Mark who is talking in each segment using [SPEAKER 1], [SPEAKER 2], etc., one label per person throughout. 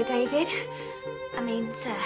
[SPEAKER 1] David. I mean, sir.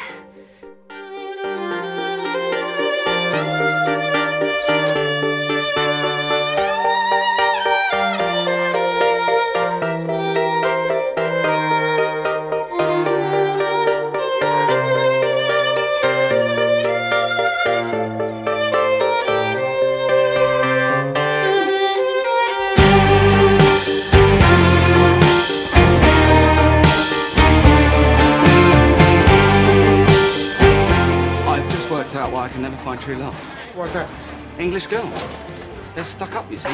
[SPEAKER 2] Worked out why I can never find true love.
[SPEAKER 3] What's that?
[SPEAKER 2] English girl. They're stuck up, you see.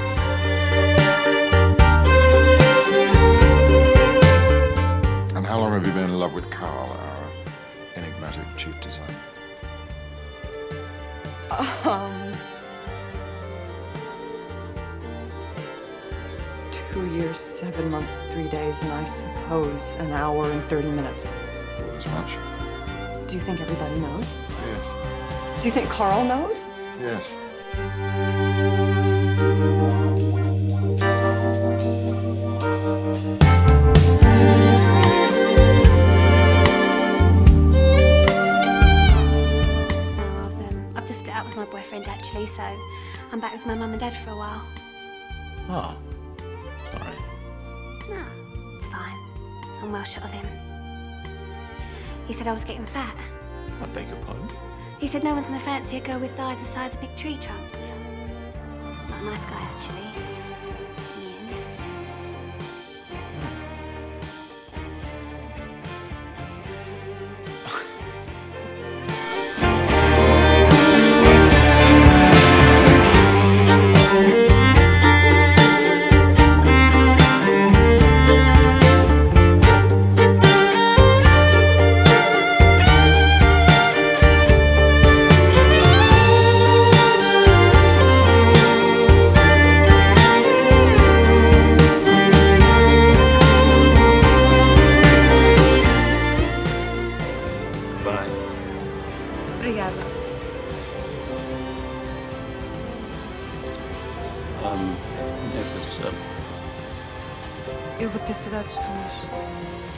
[SPEAKER 3] And how long have you been in love with Carl, our enigmatic chief designer?
[SPEAKER 4] 2 years, 7 months, 3 days, and I suppose an hour and 30 minutes.
[SPEAKER 3] As much?
[SPEAKER 4] Do you think everybody knows?
[SPEAKER 3] Yes.
[SPEAKER 4] Do you think Carl knows?
[SPEAKER 3] Yes.
[SPEAKER 1] I've just split up with my boyfriend, actually, so I'm back with my mum and dad for a while.
[SPEAKER 5] Oh, sorry.
[SPEAKER 1] No, it's fine. I'm well shut of him. He said I was getting fat.
[SPEAKER 5] I beg your pardon?
[SPEAKER 1] He said no one's going to fancy a girl with thighs the size of big tree trunks. Not a nice guy, actually. In the end.
[SPEAKER 4] Obrigada.
[SPEAKER 5] It was,
[SPEAKER 4] Eu vou ter saudades tuas.